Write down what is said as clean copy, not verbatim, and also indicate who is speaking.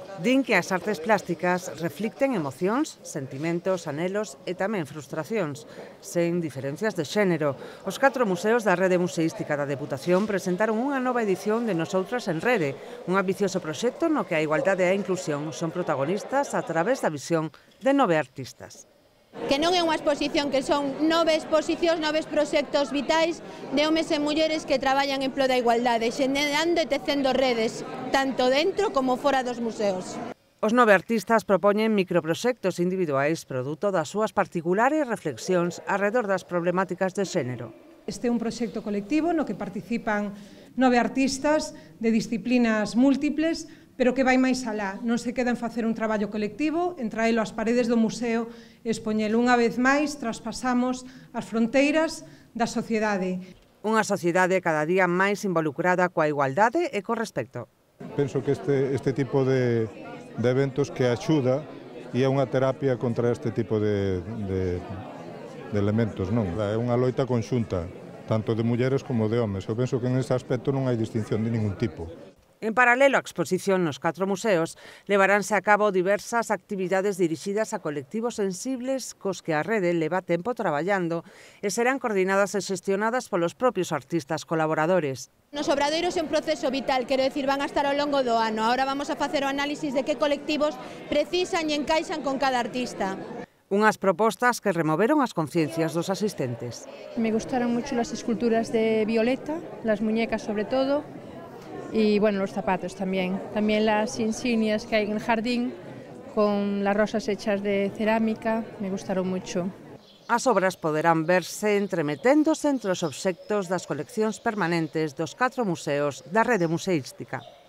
Speaker 1: Din que as artes plásticas reflicten emocións, sentimentos, anhelos e tamén frustracións, sen diferencias de xénero. Os 4 museos da Rede Museística da Deputación presentaron unha nova edición de Nosoutras en Rede, un ambicioso proxecto no que a igualdade e a inclusión son protagonistas a través da visión de 9 artistas.
Speaker 2: Que non é unha exposición, que son 9 exposicións, 9 proxectos vitais de homes e mulleres que traballan en pro da igualdade, xenerando e tecendo redes, tanto dentro como fora dos museos.
Speaker 1: Os 9 artistas propoñen microproxectos individuais produto das súas particulares reflexións arredor das problemáticas de xénero.
Speaker 3: Este é un proxecto colectivo no que participan 9 artistas de disciplinas múltiples, pero que vai máis alá. Non se queda en facer un traballo colectivo, en traelo ás paredes do museo e expoñelo. Unha vez máis, traspasamos as fronteiras da sociedade.
Speaker 1: Unha sociedade cada día máis involucrada coa igualdade e co respecto.
Speaker 4: Penso que este tipo de eventos que axuda e é unha terapia contra este tipo de elementos, non? É unha loita conxunta, tanto de mulleres como de homes. Eu penso que en ese aspecto non hai distinción de ningún tipo.
Speaker 1: En paralelo á exposición nos 4 museos, levaránse a cabo diversas actividades dirixidas a colectivos sensibles cos que a rede leva tempo traballando e serán coordinadas e xestionadas polos propios artistas colaboradores.
Speaker 2: Nos obradoiros é un proceso vital, quero decir, van a estar ao longo do ano. Ahora vamos a facer o análisis de que colectivos precisan e encaixan con cada artista.
Speaker 1: Unhas propostas que removeron as conciencias dos asistentes.
Speaker 5: Me gustaron mucho las esculturas de Violeta, las muñecas sobre todo, y bueno, los zapatos también. También las insignias que hay en el jardín con las rosas hechas de cerámica, me gustaron mucho.
Speaker 1: As obras poderán verse entremeténdose entre os obxectos das coleccións permanentes dos 4 museos da Rede Museística.